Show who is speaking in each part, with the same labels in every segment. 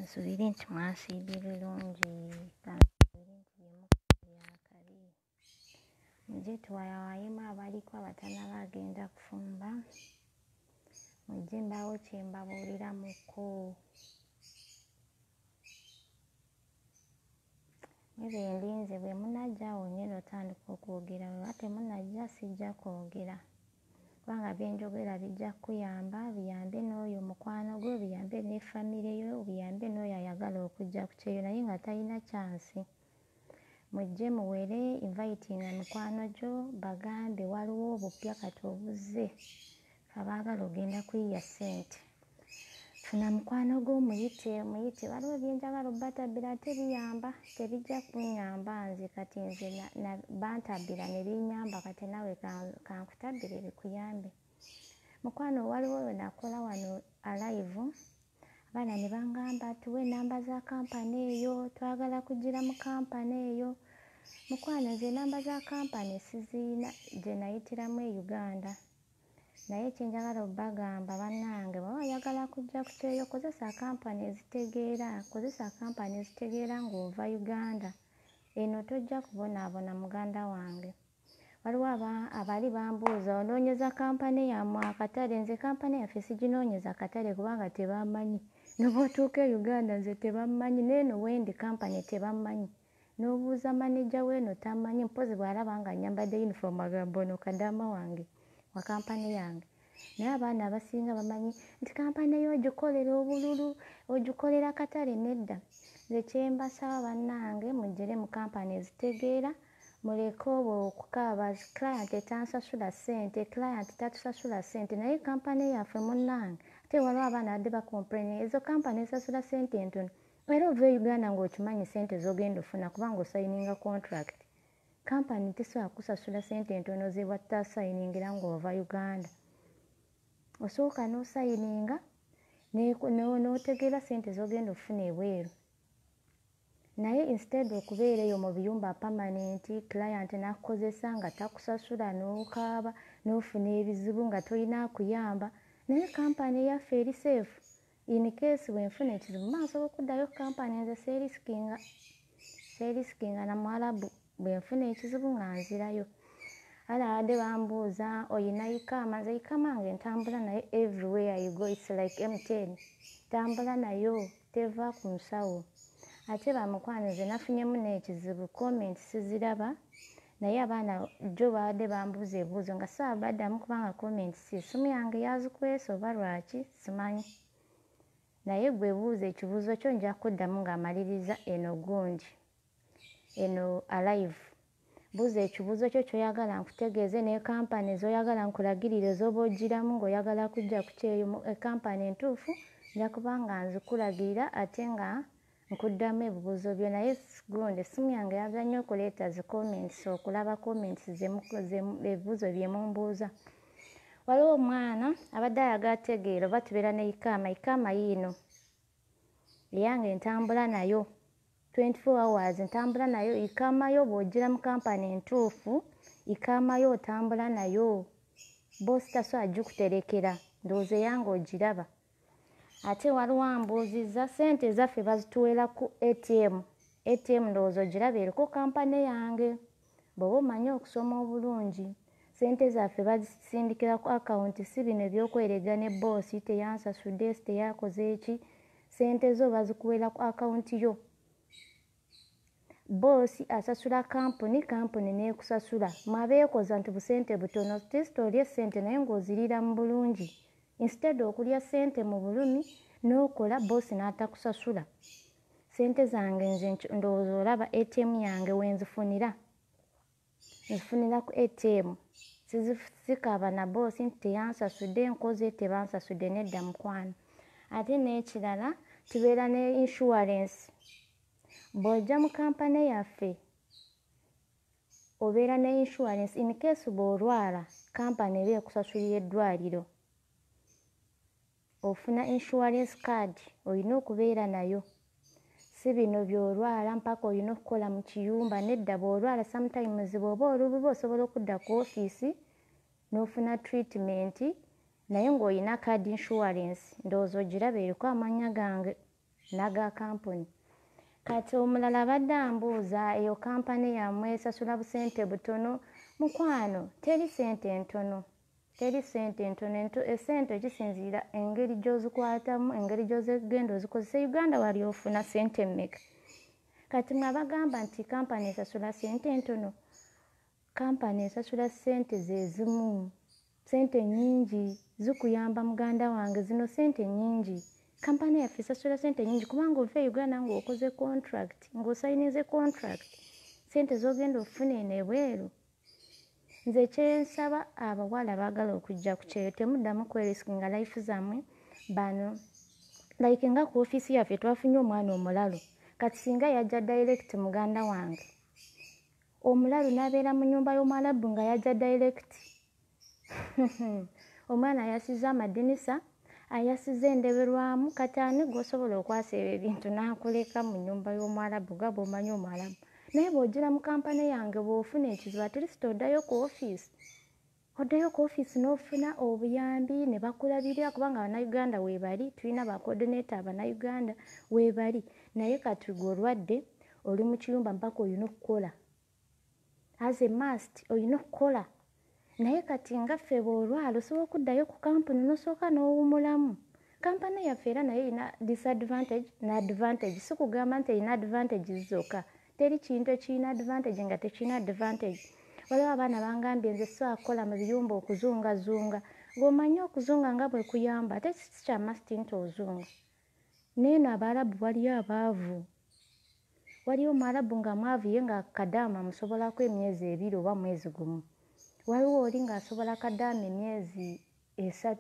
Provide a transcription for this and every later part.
Speaker 1: Kansubiri nti mwasiibye bulungi, kansubiri nti byakabi. Mujje tuwayawayemu abaliko abatanaba agenda kufumba. Mujje mbaawo kye mbabuuliramuko. Ebendinze bwe munajja awo nnyini otandika okwogera, bwe temunajja sijja kwogera. Kubanga byenjogera bijja kuyamba, biyambe n'oyo mukwano gwo, biyambe ne famire yo, biyambe n'oyo ayagala okujja ku kyeyo naye nga talina kyansi. Mujje muwere invitinga mikwano gyo, bagambe waliwo obupya kati obuzze, abaagala ogenda kuyiya ssente. Funa mukwano gwo muyite, waliwo byenjagala obbatabbira ate biyamba, tebijja kunnyamba nze kati nze bantabbira ne binnyamba kati nawe kankutabbire bikuyambe. Mukwano waliwo we nakola wano alive, abaana ne bangamba tuwe ennamba za kampani eyo, twagala kugira mu kampani eyo. Mukwano nze ennamba za kampani siziyina gye nayitiramu e Uganda. Naye kyenjagala obbagamba bannange, bw'oba oyagala kujja ku kyeyo kozesa kampani ezitegeera ng'ova Uganda. Eno tojja kubonaabona muganda wange. Waliwo abali bambuuza onoonyeza kampani yammwe akatale. Nze kampani yaffe siginoonyeza katale kubanga tebammanyi. N'obwotuuka e Uganda nze tebammanyi, n'eno wendi kampani tebammanyi. N'obuuza manejja w'eno tammanyi, mpozi bw'alaba nga nyambadde yunifoomu agamba ono kaddaama wange wa kampani yange. Naye abaana abasinga bamanyi nti kampani eyo ogikolera obululu, ogikolera katale. Nedda. Nze kyembasaba bannange mugire mu kampani ezitegeera, muleke obwo okukaaba client tansasula ssente, client tatusasula ssente. Naye kampani yaffe munnange, ate waliwo abaana badde bakomplaining ezo kampani ezisasula ssente entono. Era ova e Uganda ng'okimanyi ssente z'ogenda ofuna kubanga osayininga contract. Kampani tesobola kusasula ssente entono ze bw'atasayiningira ng'ova Uganda. Osooka n'osayininga n'otegeera ssente z'ogenda ofuna ebweru. Naye instead okubeera eyo mu biyumba permanenti, client n'akukozesa nga takusasula n'okaaba n'ofuna ebizibu nga tolina akuyamba. Naye kampani yaffe eri seefu. In case bwenfuna ekizibu maaso okuddayo kampani nze seerisikinga na Mwarabu bwenfuna ekizibu nga nzirayo. Abadde bambuuza oyina ikaama, nze ikaama nge ntambula naye everywhere you go, it's like M10. Tambula nayo teva ku nsawo. Ate bamukwano nze nafunyemu n'ekizibu, comment siziraba, naye abaana jjo babadde bambuuza ebibuuzo nga saabaddamu kubanga comment simu yange yazikwese oba lwaki simanyi. Naye gwe buuza ekibuuzo kyo nja kuddamu ng'amaliriza eno gundi, eno alive. Buuza ekibuuzo kyo ky'oyagala nkutegeeze ne kampani z'oyagala nkulagirire z'oba ogiramu ng'oyagala kujja ku kyeyo kampani entuufu, nja kuba nga nzikulagirira ate nga nkuddamu ebibuuzo byo. Naye gundi essimu yange yagala nnyo okuleeta zi comments, okulaba comments ebibuuzo bye mumbuuza. Waliwo omwana abadde ayagala tegeera oba tubeera ne ikaama yiino eyange ntambula nayo 24 hours, ntambula nayo. Ikaama yo bw'ogira mu kampani entuufu, ikaama yo otambula nayo, boosi tasobola gikuterekera, ndowooza eyange ogiraba. Ate waliwo ambuuzizza ssente zaffe bazituweera ku ATM ndowooza ogiraba eriko kampani yange. Bw'oba omanyi okusoma obulungi, ssente zaffe bazisindikira ku akawunti, si bino ebyokwereega ne boosi teyansasudde, teyakoze eki. Ssente zo bazikuweera ku akawunti yo. Boosi asasula kampuni n'ekusasula. Mwabeekoza nti busente butono, tisita olya ssente naye ng'ozirira mu bulungi. Instead okulya ssente mu bulumi n'okola boosi n'atakusasula. Ssente zange nze ndowooza olaba ATM yange wenzifunira. Nzifunira ku ATM. Sizikaaba na boosi nti teyansasudde, nkoze tebansasudde, nedda mukwano. Ate n'ekirala tubeera ne insurance. Bw'ojja mu kampani yaffe obeera ne insurance in case bw'olwala kampani eba ekusasulira eddwaliro. Ofuna insurance card olina okubeera nayo. Si bino by'olwala mpaka olina okukola mu kiyumba, nedda bw'olwala sometimes bw'oba olububa osobola okudda ku ofiisi n'ofuna treatment naye ng'olina card insurance. Ndowooza ogiraba eriko amannya gange. naga kampuni. Kati omulala abadde ambuuza eyo kampani yammwe esasula busente butono. Mukwano, teri sente ntono, teri sente ntono. Esente kisinziira engeri gy'ozikwatamu, engeri gy'ozigenda ozikozesa. Uganda wali ofuna sente mmeka? Kati mwe abagamba nti kampani esasula sente ntono, kampani esasula sente ze zimu, sente nnyingi zikuyamba muganda wange, zino sente nnyingi. Kampani yaffe esasula sente nnyingi kubanga ova e Uganda ng'okoze contract, ng'osayinize contract, sente z'ogenda ofuna eno ebweru. Nze kyensaba abawala baagala okujja ku kyeyo, temuddamu kwerisikinga life zammwe. Bano like nga ku ofiisi yaffe twafunye omwana omulalu, kati singa yajja direct muganda wange, omulalu n'abeera mu nnyumba y'Omwarabu nga yajja direct. Omwana ayasiza amadinisa, ayasiza endeberwamu, kati ani gw'osobola okwasa ebyo ebintu n'akuleka mu nnyumba y'Omwarabu nga bw'omanyi Omwarabu. Naye bw'ogira mu kampani yange bw'ofuna ekizibu at least oddayo ku ofiisi. Oddayo ku ofiisi n'ofuna obuyambi ne bakulabirira kubanga Abannayuganda weebali, tulina ba coordinator Abannayuganda weebali. Naye kati gw'olwadde oli mu kiyumba mpaka olina okukola. As a must olina okukola. Naye kati nga ffe bw'olwala osobola okuddayo ku kampuni n'osooka n'owummulamu. Kampani yaffe era naye erina disadvantage n'advantage. Si kugamba nti erina advantages zokka. Teri kintu ekirina advantage nga tekirina advantage. Waliwo abaana bangambye nze so akola mu biyumba okuzungazunga. Ng'omanyi okuzunga nga bwe kuyamba ate si kya masti nti ozunga. Neeno Abarabu waliyo abaavu. Waliyo Omwarabu nga mwavu ye nga kadaama amusobolako emyezi 2 oba mwezi gumu. Waliwo oli ng'asobola kadaama emyezi 3.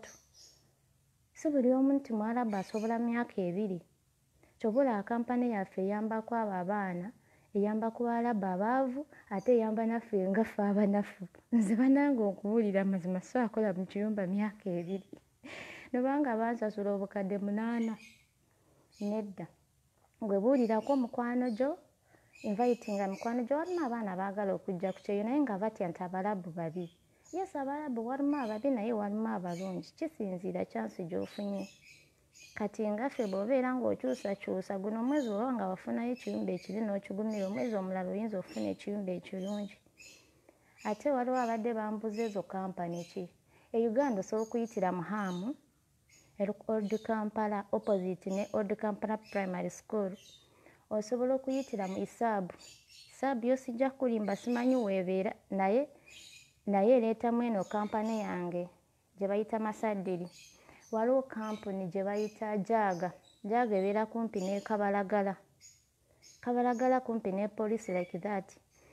Speaker 1: Si buli omu nti Mwarabu asobola myaka 2. Kyobula kampani yaffe eyambako abo abaana, eyamba ku Baarabu abaavu, ate eyamba naffe nga ffe abanafu. Nze bannange okuwulira mazima so akola mu kiyumba myaka 2. Nobanga bansasula obukadde 8. Nedda. Gwe buulirako mukwano gyo, invitinga mukwano gyo. Walimu abaana baagala okujja ku kyeyo naye nga batya nti Abarabu babi. Yes, Abarabu walimu ababi naye walimu abalungi. Kisinziira chansi gy'ofunye. Kati nga ffe bw'obeera ng'okyusakyusa guno omwezi oba nga wafunayo ekiyumba ekibi n'okigumira, omwezi omulala oyinza okufuna ekiyumba ekirungi. Ate waliwo abadde bambuza ezo kampani ki. E Uganda osobola okuyitira mu Hamu, Old Kampala opposite ne Old Kampala Primary School. Osobola okuyitira mu Isaabu. Isaabu yo sijja kulimba simanyi weebeera naye ereetamu eno kampani yange gye bayita Masadiri. Waliwo kampuni gye bayita Jaaga. Jaaga ebeera kumpi ne Kabalagala. Kabalagala kumpi ne police like that.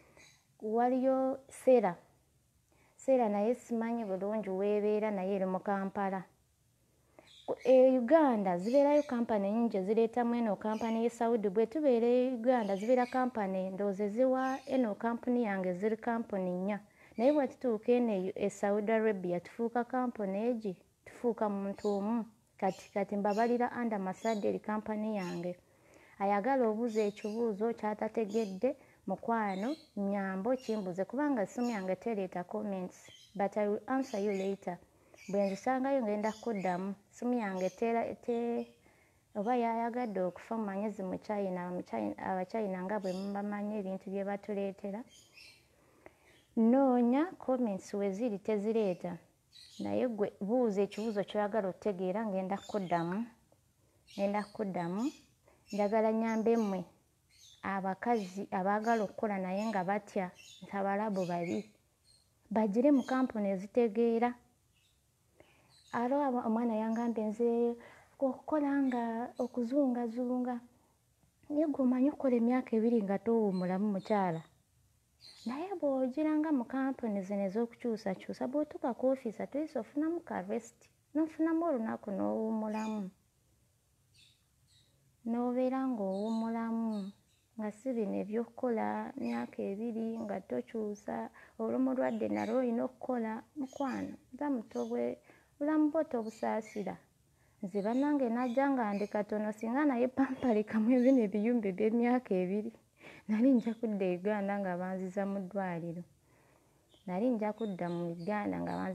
Speaker 1: Waliyo Sera. Sera naye simanyi bulungi weebeera naye eri mu Kampala. Uganda zibeerayo kampani nyingi ezireetamu eno kampani ye Saudi. Bwe tubeera e Uganda zibeera kampani ndowooza ziwa eno kampuni yange ziri kampuni 4. Naye bwe tutuuka eno e Saudi Arabia tufuuka kampuni egi, tufuuka muntu omu. Kati mbabalira under Masadiri kampani yange. Ayagala obuuza ekibuuzo kyatategedde mukwano nyambo kimbuze kubanga essimu yange tereeta comments, but I will answer you later. Bwe nzisangayo ngenda kuddamu. Essimu yange oba yayagadde okufa mumanyezi mu China, Abachina nga bwe mubamanyi ebintu bye batuleetera. Noonya comments we ziri tezireeta. Naye gwe buuza ekibuuzo ky'oyagala okutegeera ngenda kuddamu. Njagala nyambe mmwe abakazi abaagala okukola naye nga batya nti Abarabu babi, bagire mu kampuni ezitegeera. Alo omwana yangambye nze okukola nga okuzungazunga. Naye gwe omanyi okukola emyaka 2 nga towummulamu mukyala. Naye bw'ogira nga mu kampuni zino ez'okukyusakyusa bw'otuuka ku ofiisi at least ofunamu ka rest, n'ofunamu olunaku n'owummulamu. N'obeera ng'owummulamu nga si bino eby'okukola myaka 2 nga tokyusa, olw'omulwadde nalwo olina okukola. Mukwano nzamuto bulamu bwo tobusaasira. Nze bannange najja nga ndi katono singa naye pampalikamu bino ebiyumba eby'emyaka 2 nali nja kudda e Uganda nga banziza mu ddwaliro.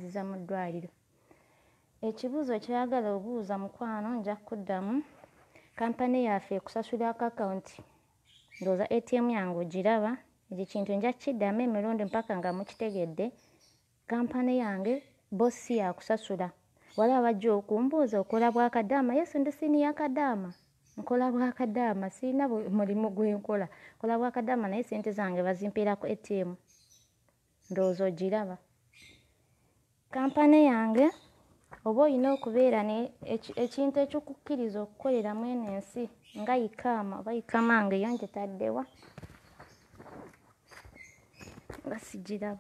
Speaker 1: Ekibuuzo ky'ayagala obuuza mukwano nja kuddamu. kampani yaffe ekusasulako akawunti ndowooza ATM yange ogiraba ekyo kintu nja kukiddamu emirundi mpaka nga mukitegedde. Kampani yange bossi yakusasula. Waliwo abajja okumbuuza okola bwakadaama. Yesu ndi siniya kadaama, nkola bwakadaama, sirina mulimu gwenkola, nkola bwakadaama naye sente zange bazimpeera ku ATM. Ndowooza ogiraba. Kampani yange oba olina okubeera ekintu ekikukkiriza okukoleramu eno ensi nga ikaama oba ikamange yo ngitaddewa nga sigiraba.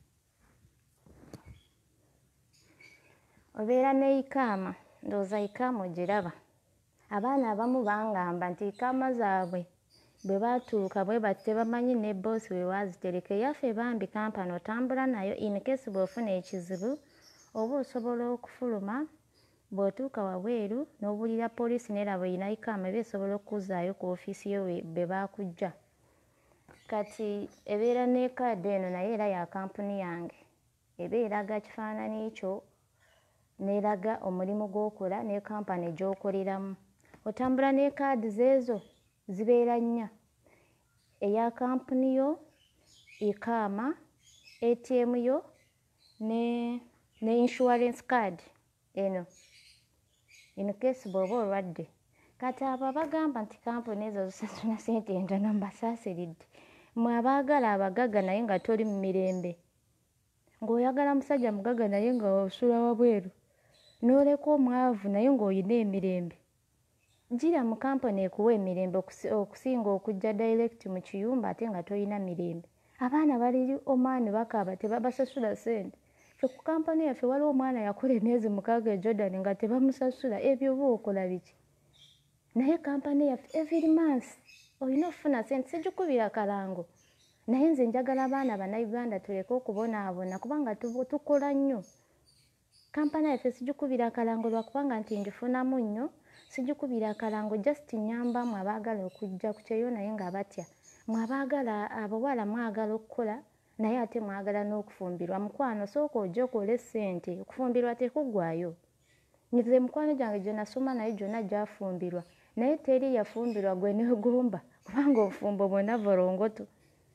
Speaker 1: Obeera ne ikaama, ndowooza ikaama ogiraba. Abaana abamu bangamba nti ikaama zaabwe bwe batuuka bwe bati tebamanyi ne boosi we waazitereka. Eyaffe bambi kampani otambula nayo in case bw'ofuna ekizibu oba osobola okufuluma bw'otuuka wabweru n'obuulira poliisi neraba oyina ikaama eba esobola okukuzaayo ku ofiisi yo be baakujja. Kati ebeera ne kaadi eno naye era ya kampuni yange, eba eraga kifaananyi kyo n'eraga omulimu gw'okola ne kampani gy'okoleramu. Otambula ne kaadi zeezo zibeera nnya, eya kampuni yo, ikaama, ATM yo ne insurance card eno in case bw'oba olwadde. Kati abo abagamba nti kampuni ezo zisasula ssente entono mbasaasiridde. Mmwe abaagala abagagga naye nga toli mu mirembe, ng'oyagala musajja mugagga naye nga osula wabweru, n'oleka omwavu naye ng'olina emirembe, gira mu kampani ekuwa emirembe okusinga okujja direct mu kiyumba ate nga tolina mirembe. Abaana bali omaani bakaaba tebabasasula ssente. Ffe ku kampani yaffe waliwo omwana yakola emyezi 6 e Jordan nga tebamusasula. Ebyo oba okola biki? Naye kampani yaffe every month olina okufuna ssente. Sigikubira kalango, naye nze njagala abaana bannayuganda tuleke okubonaabona kubanga tukola nnyo. Kampani yaffe sigikubira kalango lwakubanga nti ngifunamu nnyo, sigikubira kalango just nyambamu abaagala okujja ku kyeyo naye nga batya. Mwe abaagala abawala mwagala okukola naye ate mwagala n'okufumbirwa. Mukwano sooka ojja okole ssente, okufumbirwa tekuggwaayo. Nze mukwano gyange gye nasoma naye gyonna gyafumbirwa, naye teri yafumbirwa gwe neegomba kubanga obufumbo bwonna bulongoto.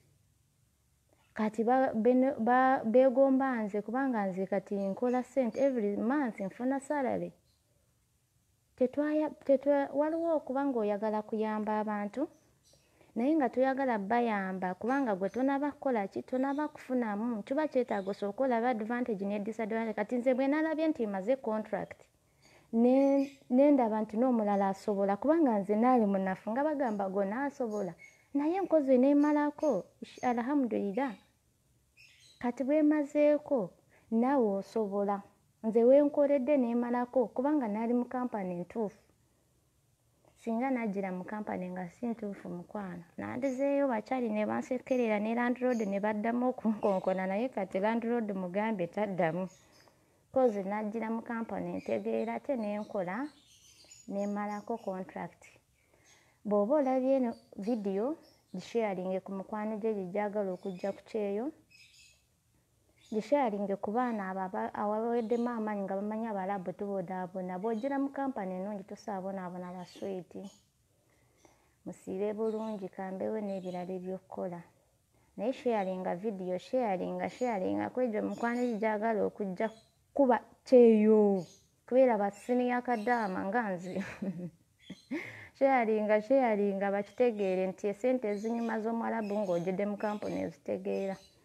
Speaker 1: Kati beegomba nze kubanga nze kati nkola ssente every month nfuna salary. Waliwo okuba ng'oyagala kuyamba abantu naye nga toyagala bayamba kubanga gwe tonaba kukola ki, tonaba kufunamu, kiba kyetaagosa okolaba advantage ne disadvantage. Kati nze bwe nalabye nti maze contract nendaba nti n'omulala asobola kubanga nze naali munafu nga bagamba gonna asobola, naye nkoze neemalako, alhamdulillah. Kati bwe mazeeko naawe osobola. Nze wenkoledde neemalako kubanga naali mu kampani ntuufu. Singa najjira mu kampani nga si ntuufu mukwano, nandizeeyo bakyali ne bansekerera ne landlord ne baddamu okunkonkona, naye kati landlord mugambe taddamu. Kozi najjira mu kampani ntegeera ate nenkola neemalako contract. Bw'oba olabye eno vidiyo gisharinge ku mukwano gye gy'agala okujja ku kyeyo, gisharinge ku baana abo abaweddemu amaanyi nga bamanyi Abarabu tubonaabona. Bw'ojjira mu kampani ennungi tosaabonaabona baswiti. Musiibe bulungi kambewo n'ebirala eby'okukola. Naye sharinga vidiyo, sharinga ku egyo mukwano gye gy'agala okujja kuba kyeyo kubeera basiniya kadaama nga nze. sharinga bakitegeere nti esente ezinyuma z'Omwarabu ng'ojjidde mu kampani ezitegeera.